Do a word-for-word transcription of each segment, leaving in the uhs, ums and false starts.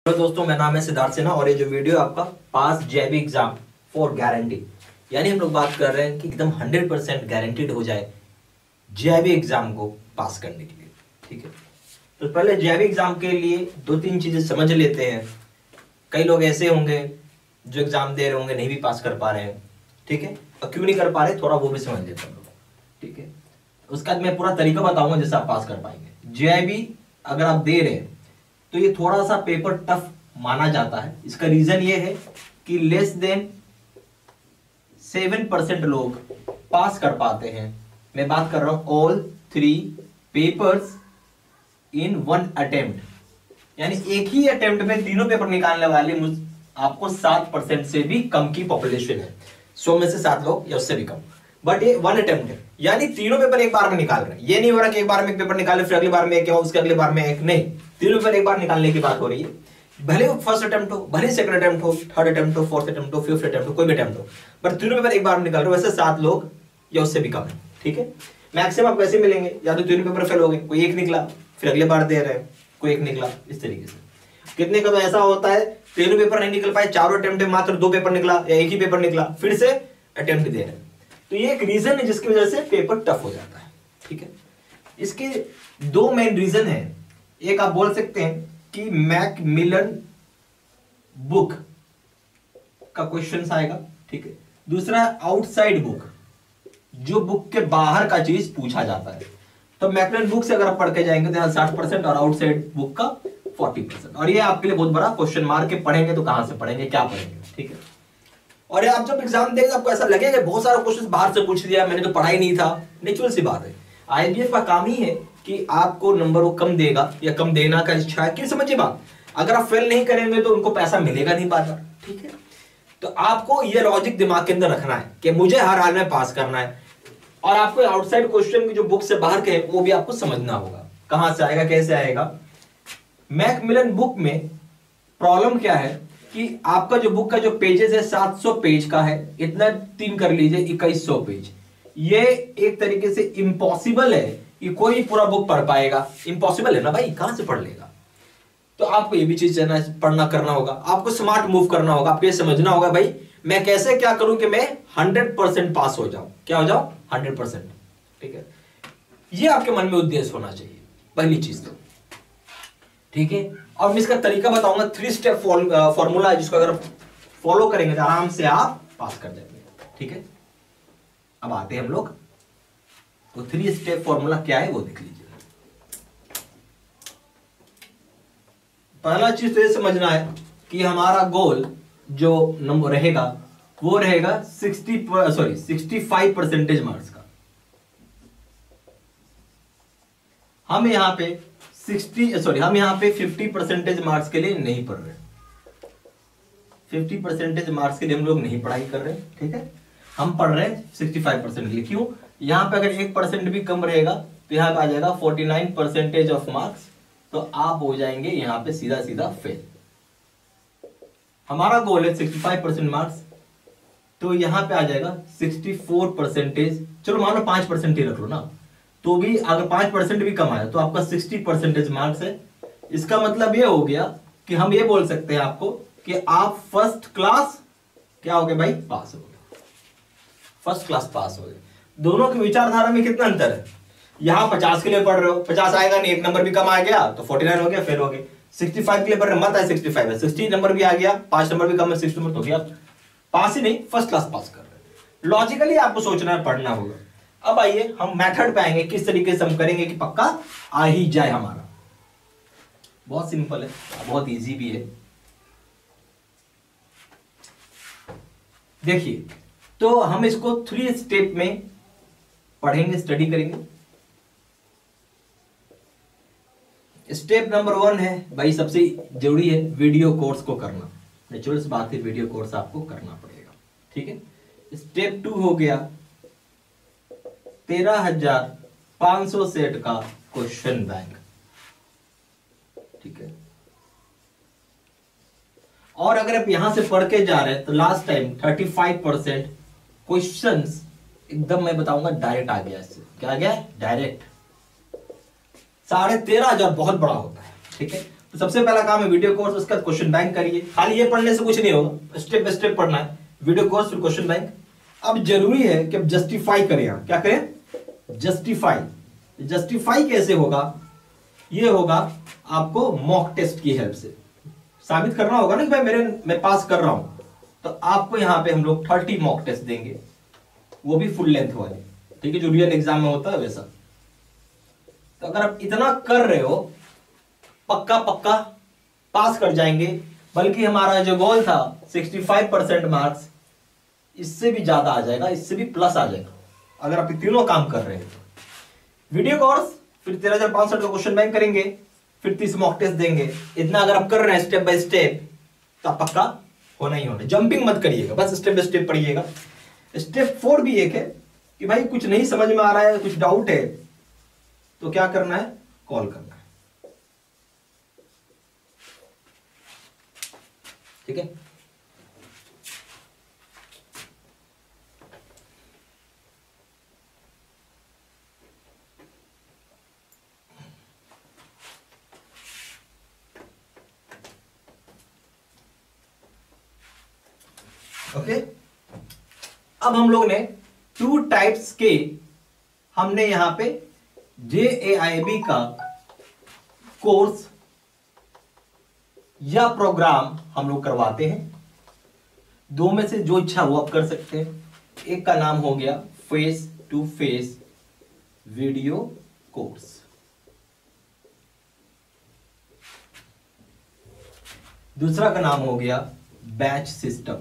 Hello दोस्तों, मेरा नाम है सिद्धार्थ सिन्हा और ये जो वीडियो है आपका पास जेबी एग्जाम फॉर गारंटी, यानी हम लोग बात कर रहे हैं कि एकदम हंड्रेड परसेंट गारंटीड हो जाए जेबी एग्जाम को पास करने के लिए। ठीक है, तो पहले जेबी एग्जाम के लिए दो तीन चीजें समझ लेते हैं। कई लोग ऐसे होंगे जो एग्जाम दे रहे होंगे नहीं भी पास कर पा रहे हैं। ठीक है, और क्यों नहीं कर पा रहे थोड़ा वो भी समझ लेते हैं लोग। ठीक है, उसका मैं पूरा तरीका बताऊंगा जिससे आप पास कर पाएंगे। जेबी अगर आप दे रहे हैं तो ये थोड़ा सा पेपर टफ माना जाता है। इसका रीजन ये है कि लेस देन सेवन परसेंट लोग पास कर पाते हैं। मैं बात कर रहा हूं all three papers in one attempt, यानी एक ही अटेम्प्ट में तीनों पेपर निकालने वाले आपको सात परसेंट से भी कम की पॉपुलेशन है। सौ में से सात लोग या उससे भी कम, बट ये वन अटेम्प्ट है, यानी तीनों पेपर एक बार में निकाल रहे हैं। ये नहीं हो रहा कि एक बार में एक पेपर निकाले फिर अगली बार में एक या उसके अगले बार में एक, नहीं, तीनों पेपर एक बार निकालने की बात हो रही है। भले वो फर्स्ट अटेम्प्ट हो, भले सेकंड अटेम्प्ट हो, थर्ड अटेम्प्ट हो, फोर्थ अटेम्प्ट हो, फिफ्थ अटेम्प्ट हो, कोई भी अटेम्प्ट हो, बट तीनों पेपर एक बार में निकाल रहे हो। वैसे सात लोग या उससे भी कम है। ठीक है, मैक्सिमम आपको ऐसे मिलेंगे, या तो तीनों पेपर फेल हो गए, कोई एक निकला फिर अगले बार दे रहे हैं, कोई एक निकला, इस तरीके से। कितने का तो ऐसा होता है तीनों पेपर नहीं निकल पाए, चारों अटेम्प्ट में मात्र दो पेपर निकला या एक ही पेपर निकला, फिर से अटेम्प्ट दे रहे हैं। तो ये एक रीजन है जिसकी वजह से पेपर टफ हो जाता है। ठीक है, इसके दो मेन रीजन है। एक आप बोल सकते हैं कि मैकमिलन बुक का क्वेश्चन आएगा। ठीक है, दूसरा आउटसाइड बुक, जो बुक के बाहर का चीज पूछा जाता है। तो मैकमिलन बुक से अगर आप पढ़ के जाएंगे तो साठ परसेंट और आउटसाइड बुक का फोर्टी परसेंट, और ये आपके लिए बहुत बड़ा क्वेश्चन मार्क के पढ़ेंगे तो कहां से पढ़ेंगे, क्या पढ़ेंगे। ठीक है, और आप जब एग्जाम देंगे आपको ऐसा लगेगा बहुत सारा क्वेश्चन बाहर से पूछ दिया, मैंने तो पढ़ा ही नहीं था। नेचुरल सी बात है, आईबीएफ का काम ही है कि आपको नंबर वो कम देगा या कम देना का इच्छा है कि समझिए बात, अगर आप फेल नहीं करेंगे तो उनको पैसा मिलेगा नहीं बार बार। ठीक है, तो आपको ये लॉजिक दिमाग के अंदर रखना है कि मुझे हर हाल में पास करना है, और आपको आउटसाइड क्वेश्चन की जो बुक से बाहर के वो भी आपको समझना होगा कहां से आएगा, कैसे आएगा। मैकमिलन बुक में प्रॉब्लम क्या है कि आपका जो बुक का जो पेजेस है सात सौ पेज का है, इतना तीन कर लीजिए इक्कीस सौ पेज। ये एक तरीके से इम्पॉसिबल है कि कोई पूरा बुक पढ़ पाएगा। इम्पॉसिबल है ना भाई, कहां से पढ़ लेगा। तो आपको ये भी चीज पढ़ना करना होगा, आपको स्मार्ट मूव करना होगा, आपको ये समझना होगा भाई मैं कैसे क्या करूं कि मैं हंड्रेड परसेंट पास हो जाऊं। क्या हो जाऊं? Hundred percent. ठीक है, ये आपके मन में उद्देश्य होना चाहिए, पहली चीज तो। ठीक है, और मैं इसका तरीका बताऊंगा, थ्री स्टेप फॉर्मूला है जिसको अगर फॉलो करेंगे तो आराम से आप पास कर जाएंगे। ठीक है, अब आते हैं हम लोग तो थ्री स्टेप फॉर्मूला क्या है वो देख लीजिए। पहला चीज तो ये समझना है कि हमारा गोल जो नंबर रहेगा वो रहेगा sixty sorry sixty five percentage marks का। हम यहां पे सिक्सटी सॉरी हम यहां पे फिफ्टी परसेंटेज मार्क्स के लिए नहीं पढ़ रहे, फिफ्टी परसेंटेज मार्क्स के लिए हम लोग नहीं पढ़ाई कर रहे। ठीक है, हम पढ़ रहे हैं सिक्सटी फाइव परसेंट के लिए। क्यों? यहां पे अगर एक परसेंट भी कम रहेगा तो यहां पे आ जाएगा forty nine percentage of marks, तो आप हो जाएंगे यहां पे सीधा सीधा फेल। हमारा गोल है सिक्सटी फाइव परसेंट मार्क्स, तो यहां पे आ जाएगा सिक्सटी फोर परसेंटेज। चलो मान लो पांच परसेंट ही रख लो ना, तो भी अगर पांच परसेंट भी कम आया तो आपका सिक्सटी परसेंटेज मार्क्स है। इसका मतलब ये हो गया कि हम ये बोल सकते हैं आपको कि आप फर्स्ट क्लास क्या हो गए भाई, पास हो गए, फर्स्ट क्लास पास हो गए। दोनों की विचारधारा में कितना अंतर है। यहां पचास के लिए पढ़ रहे हो, पचास आएगा नहीं, एक नंबर भी कम आ गया तो फोर्टी नाइन हो गया, फेल हो गए। सिक्सटी फाइव के लिए पढ़ रहे मत है, सिक्सटी फाइव है, सिक्सटी नंबर भी आ गया, पांच नंबर भी कम है, सिक्सटी नंबर तो गया, पास ही नहीं फर्स्ट क्लास पास कर रहे हैं। लॉजिकली आपको सोचना है, पढ़ना होगा। अब आइए हम मेथड पे आएंगे, किस तरीके से हम करेंगे कि पक्का आ ही जाए हमारा। बहुत सिंपल है, बहुत इजी भी है। देखिए, तो हम इसको थ्री स्टेप में पढ़ेंगे, स्टडी करेंगे। स्टेप नंबर वन है भाई, सबसे जरूरी है वीडियो कोर्स को करना। नेचुरल सी बात है, वीडियो कोर्स आपको करना पड़ेगा। ठीक है, स्टेप टू हो गया तेरह हजार पांच सौ सेट का क्वेश्चन बैंक। ठीक है, और अगर आप यहां से पढ़ के जा रहे हैं तो last time thirty five percent question एकदम मैं बताऊंगा डायरेक्ट आ गया। इससे क्या आ गया? डायरेक्ट। साढ़े तेरह हजार बहुत बड़ा होता है। ठीक है, तो सबसे पहला काम है वीडियो कोर्स, उसका क्वेश्चन बैंक करिए। खाली ये पढ़ने से कुछ नहीं होगा, स्टेप बाय स्टेप पढ़ना है। वीडियो कोर्स फिर क्वेश्चन बैंक। अब जरूरी है कि अब जस्टिफाई करें। यहां क्या करें? जस्टिफाई। जस्टिफाई कैसे होगा? ये होगा आपको मॉक टेस्ट की हेल्प से साबित करना होगा ना कि भाई मेरे मैं पास कर रहा हूं। तो आपको यहां पे हम लोग थर्टी मॉक टेस्ट देंगे, वो भी फुल लेंथ वाले, ठीक है, जो रियल एग्जाम में होता है वैसा। तो अगर आप इतना कर रहे हो, पक्का पक्का पास कर जाएंगे। बल्कि हमारा जो गोल था पैंसठ परसेंट मार्क्स, इससे भी ज्यादा आ जाएगा, इससे भी प्लस आ जाएगा अगर आप तीनों काम कर रहे हैं तो। वीडियो कोर्स, फिर तेरह हजार पांच सौ का क्वेश्चन बैंक करेंगे, फिर तीस मॉक टेस्ट देंगे। इतना अगर आप कर रहे हैं स्टेप बाय स्टेप, तो पक्का होना ही होना। जंपिंग मत करिएगा, बस स्टेप बाय स्टेप पढ़िएगा। स्टेप फोर भी एक है कि भाई कुछ नहीं समझ में आ रहा है, कुछ डाउट है, तो क्या करना है? कॉल करना है, ठीक है। Okay okay? अब हम लोग ने टू टाइप्स के, हमने यहां पे जे ए आई बी का कोर्स या प्रोग्राम हम लोग करवाते हैं। दो में से जो इच्छा वो आप कर सकते हैं। एक का नाम हो गया face to face video course, दूसरा का नाम हो गया बैच सिस्टम,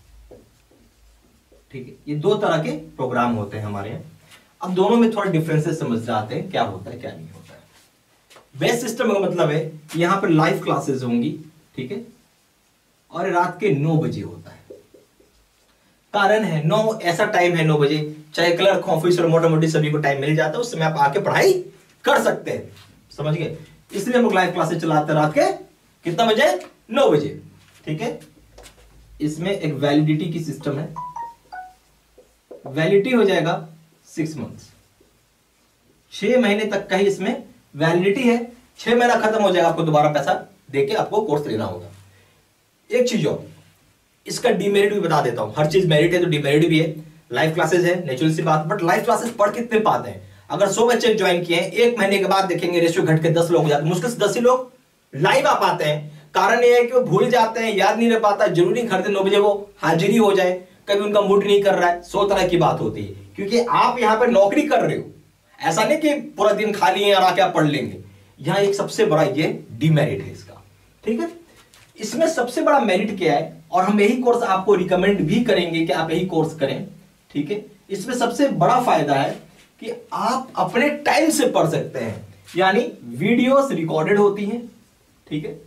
ठीक है। ये दो तरह के प्रोग्राम होते हैं हमारे यहाँ। अब दोनों में थोड़ा डिफरेंसेस समझ जाते हैं, क्या होता है क्या नहीं होता है। बैच सिस्टम का मतलब है कि यहां पर लाइव क्लासेस होंगी, ठीक है, और रात के नौ बजे होता है। कारण है नौ, ऐसा टाइम है नौ बजे, चाहे क्लर्क ऑफिसर मोटा मोटी सभी को टाइम मिल जाता है, उस समय आप आके पढ़ाई कर सकते हैं, समझ गए। इसलिए हम लोग लाइव क्लासेस चलाते हैं रात के कितना बजे? नौ बजे, ठीक है। इसमें एक वैलिडिटी की सिस्टम है, वैलिडिटी हो जाएगा सिक्स मंथ्स, छह महीने तक का ही इसमें वैलिडिटी है। छह महीना खत्म हो जाएगा, आपको दोबारा पैसा देके आपको कोर्स लेना होगा। एक चीज और, इसका डिमेरिट भी बता देता हूं। हर चीज मेरिट है तो डिमेरिट भी है। लाइव क्लासेस है, नेचुरल सी बात, बट लाइव क्लासेस पढ़ कितने पाते हैं? अगर सौ बच्चे ज्वाइन किए हैं, एक महीने के बाद देखेंगे रेशियो घट के दस लोग हो जाते हैं। मुश्किल से दस ही लोग लाइव आ पाते हैं। कारण यह है कि वो भूल जाते हैं, याद नहीं रह पाता। जरूरी घर से नौ बजे वो हाजिरी हो जाए, कभी उनका मूड नहीं कर रहा है, सौ तरह की बात होती है। क्योंकि आप यहां पर नौकरी कर रहे हो, ऐसा नहीं कि पूरा दिन खाली है और आके आप पढ़ लेंगे। यहां एक सबसे बड़ा ये डिमेरिट है इसका, ठीक है। इसमें सबसे बड़ा मेरिट क्या है, और हम यही कोर्स आपको रिकमेंड भी करेंगे कि आप यही कोर्स करें, ठीक है। इसमें सबसे बड़ा फायदा है कि आप अपने टाइम से पढ़ सकते हैं, यानी वीडियोस रिकॉर्डेड होती हैं, ठीक है।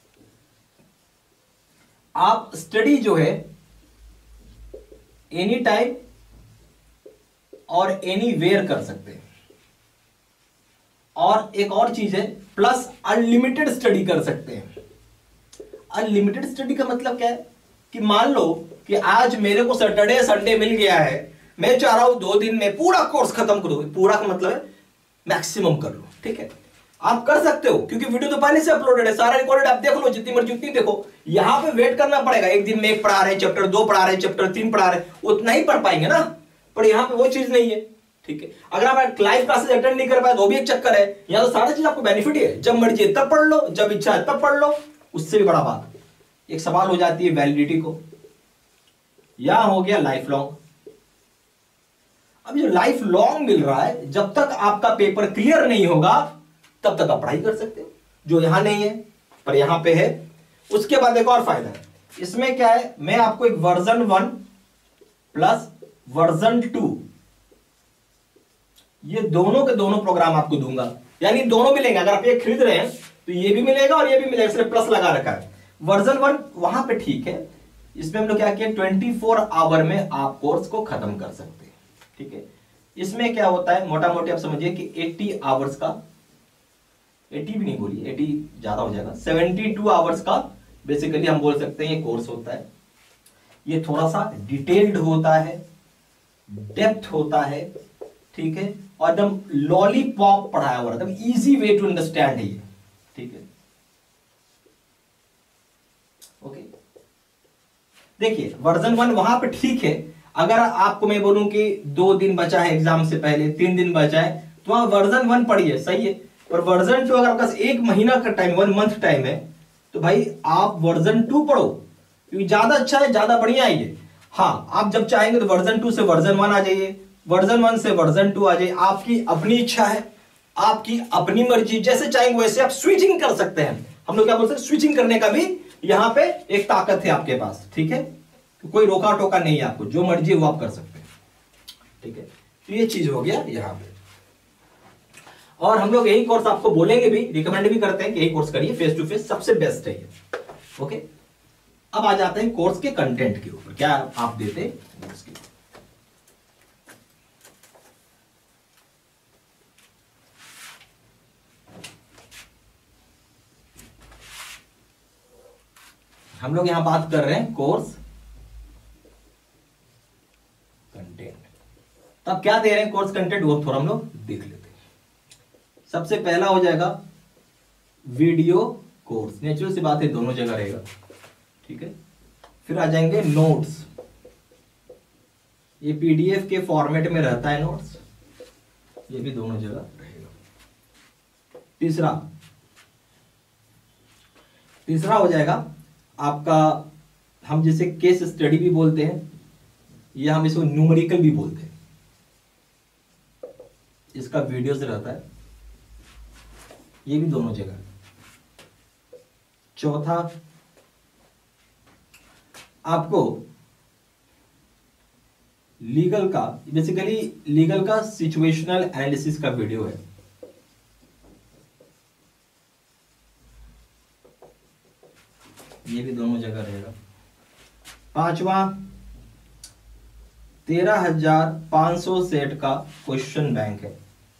आप स्टडी जो है एनी टाइम और एनी वेयर कर सकते हैं। और एक और चीज है, प्लस अनलिमिटेड स्टडी कर सकते हैं। अनलिमिटेड स्टडी का मतलब क्या है कि मान लो कि आज मेरे को सैटरडे संडे मिल गया है, मैं चाह रहा हूं दो दिन में पूरा कोर्स खत्म कर दो। पूरा का मतलब है मैक्सिमम कर लो, ठीक है। आप कर सकते हो क्योंकि वीडियो तो पहले से अपलोडेड है, सारा रिकॉर्डेड, आप देख लो जितनी मर्जी उतनी देखो। यहां पे वेट करना पड़ेगा, एक दिन में एक पढ़ा रहे हैं चैप्टर, दो पढ़ा रहे हैं चैप्टर, तीन पढ़ा रहे हैं, उतना ही पढ़ पाएंगे ना। पर यहां पे वो चीज नहीं है, ठीक है। अगर आप लाइव क्लासेस अटेंड नहीं कर पाए तो भी एक चक्कर है। यहां तो सारा चीज आपको बेनिफिट है, जब मर्जी तब पढ़ लो, जब इच्छा है तब पढ़ लो। उससे भी बड़ा बात एक सवाल हो जाती है वैलिडिटी को, यहां हो गया लाइफ लॉन्ग। अब जो लाइफ लॉन्ग मिल रहा है, जब तक आपका पेपर क्लियर नहीं होगा तब तक आप पढ़ाई कर सकते हो, जो यहां नहीं है पर यहां पे है। उसके बाद एक और फायदा है इसमें, क्या है, मैं आपको एक version one plus version two, ये दोनों के दोनों प्रोग्राम आपको दूंगा, यानी दोनों मिलेंगे। अगर आप ये खरीद रहे हैं तो ये भी मिलेगा और ये भी मिलेगा, इसलिए प्लस लगा रखा है। वर्जन वन वहां पे ठीक है, इसमें हम लोग क्या किया, ट्वेंटी फोर आवर में आप कोर्स को खत्म कर सकते हैं, ठीक है। इसमें क्या होता है, मोटा मोटी आप समझिए कि अस्सी आवर्स का, अस्सी भी नहीं बोलिए, अस्सी ज्यादा हो जाएगा, बहत्तर आवर्स का बेसिकली हम बोल सकते हैं ये कोर्स होता है। ये थोड़ा सा डिटेल्ड होता है, डेप्थ होता है, ठीक है, और एकदम लॉलीपॉप पढ़ाया हुआ, एकदम इजी वे टू अंडरस्टैंड है ये, ठीक है। ओके, देखिए वर्जन वन वहां पे ठीक है, अगर आपको मैं बोलूं कि दो दिन बचा है एग्जाम से पहले, तीन दिन बचा है, तो वहां वर्जन वन पढ़िए, सही है। पर वर्जन टू अगर आपके पास एक महीना का टाइम, वन मंथ टाइम है, तो भाई आप वर्जन टू पढ़ो, क्योंकि ज्यादा अच्छा है, ज्यादा बढ़िया है ये। हाँ, आप जब चाहेंगे तो वर्जन टू से वर्जन वन आ जाइए, वर्जन वन से वर्जन टू आ जाइए, आपकी अपनी इच्छा है, आपकी अपनी मर्जी, जैसे चाहेंगे वैसे आप स्विचिंग कर सकते हैं। हम लोग क्या बोल सकते हैं, स्विचिंग करने का भी यहां पे एक ताकत है आपके पास, ठीक है। तो कोई रोका टोका नहीं है आपको, जो मर्जी वो आप कर सकते हैं, ठीक है। तो ये चीज हो गया यहां पे। और हम लोग यही कोर्स आपको बोलेंगे भी, रिकमेंड भी करते हैं कि यही कोर्स करिए, फेस टू फेस सबसे बेस्ट है ये, ओके। अब आ जाते हैं कोर्स के कंटेंट के ऊपर, क्या आप देते हैं कोर्स के। हम लोग यहां बात कर रहे हैं कोर्स कंटेंट। तब क्या दे रहे हैं कोर्स कंटेंट, वो थोड़ा हम लोग देख लेते हैं। सबसे पहला हो जाएगा वीडियो कोर्स, नेचुरल सी बात है, दोनों जगह रहेगा, ठीक है। फिर आ जाएंगे नोट्स, ये पीडीएफ के फॉर्मेट में रहता है नोट्स, ये भी दोनों जगह रहेगा। तीसरा तीसरा हो जाएगा आपका, हम जिसे केस स्टडी भी बोलते हैं, या हम इसको न्यूमेरिकल भी बोलते हैं, इसका वीडियो से रहता है, ये भी दोनों जगह। चौथा आपको लीगल का, बेसिकली लीगल का सिचुएशनल एनालिसिस का वीडियो है, ये भी दोनों जगह रहेगा। पांचवा तेरह हजार पांच सौ सेट का क्वेश्चन बैंक है,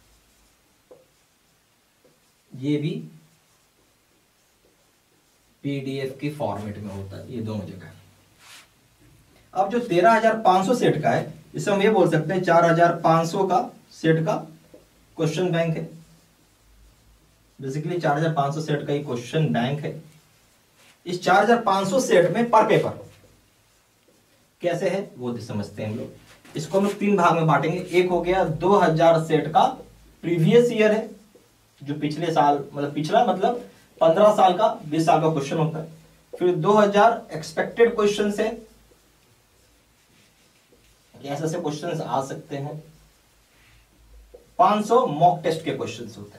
ये भी पीडीएफ के फॉर्मेट में होता है, ये दोनों जगह। अब जो तेरह हजार पांच सौ सेट का है, इसे हम ये बोल सकते हैं चार हजार पांच सौ का सेट का क्वेश्चन बैंक है, बेसिकली चार हजार पांच सौ सेट का ही क्वेश्चन बैंक है। इस चार हजार पांच सौ सेट में पर पेपर कैसे है वो समझते हैं हम लोग। इसको हम लोग तीन भाग में बांटेंगे। एक हो गया दो हजार सेट का प्रीवियस ईयर है, जो पिछले साल, मतलब पिछला मतलब पंद्रह साल का, बीस साल का क्वेश्चन होता है। फिर दो हजार एक्सपेक्टेड क्वेश्चन है, ऐसे ऐसे क्वेश्चन आ सकते हैं। पांच सौ मॉक टेस्ट के क्वेश्चन होते हैं।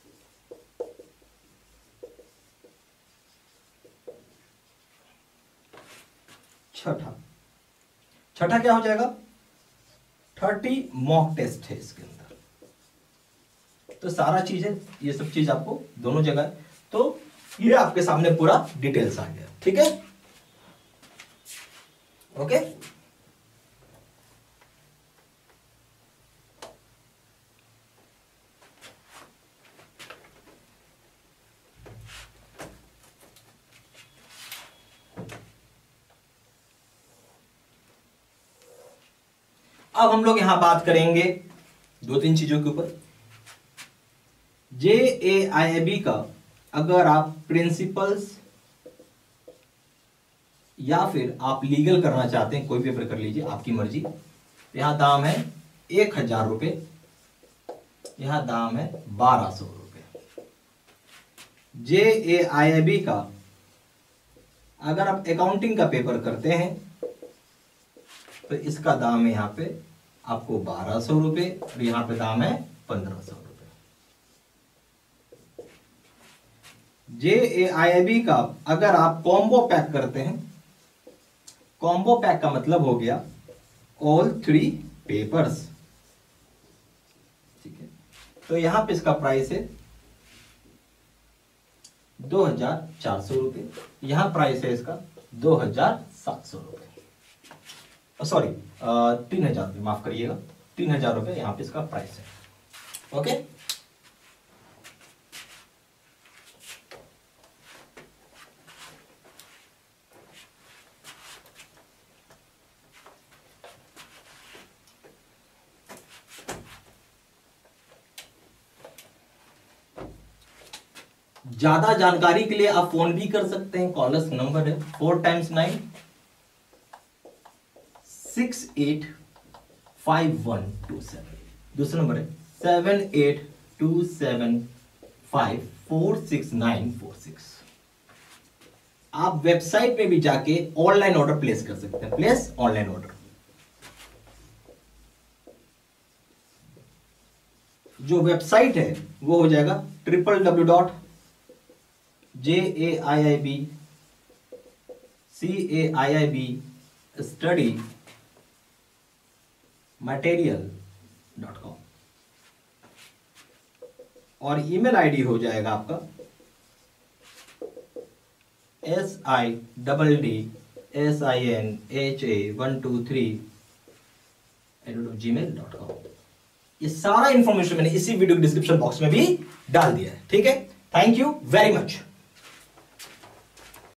छठा छठा क्या हो जाएगा, थर्टी मॉक टेस्ट है इसके अंदर। तो सारा चीज है, ये सब चीज आपको दोनों जगह, तो ये आपके सामने पूरा डिटेल्स आ गया, ठीक है, ओके। अब हम लोग यहां बात करेंगे दो तीन चीजों के ऊपर। जे ए आई बी का अगर आप प्रिंसिपल्स या फिर आप लीगल करना चाहते हैं, कोई पेपर कर लीजिए, आपकी मर्जी। यहां दाम है एक हजार रुपए, यहां दाम है बारह सौ रुपए। जे ए आई बी का अगर आप अकाउंटिंग का पेपर करते हैं तो इसका दाम है यहां पे आपको बारह सौ रुपए, और यहां पे दाम है पंद्रह सौ रुपए। जे ए आई बी का अगर आप कॉम्बो पैक करते हैं, कॉम्बो पैक का मतलब हो गया ऑल थ्री पेपर्स, ठीक है। तो यहां पे इसका प्राइस है दो हजार चार सौ रुपए, यहां प्राइस है इसका दो हजार सात सौ रुपए, सॉरी तीन हजार रुपये, माफ करिएगा, तीन हजार रुपये यहां पे इसका प्राइस है, ओके। ज्यादा जानकारी के लिए आप फोन भी कर सकते हैं, कॉलर्स नंबर है four times nine six eight five one two seven. दूसरा नंबर है seven eight two seven five four six nine four six. आप वेबसाइट पे भी जाके ऑनलाइन ऑर्डर प्लेस कर सकते हैं, प्लेस ऑनलाइन ऑर्डर। जो वेबसाइट है वो हो जाएगा triple W dot J A I I B C A I I B study material dot com और ईमेल आईडी हो जाएगा आपका S I double D S I N H A one two three eight Gmail dot com. ये सारा information मैंने इसी video description box में भी डाल दिया है, ठीक है। Thank you very much.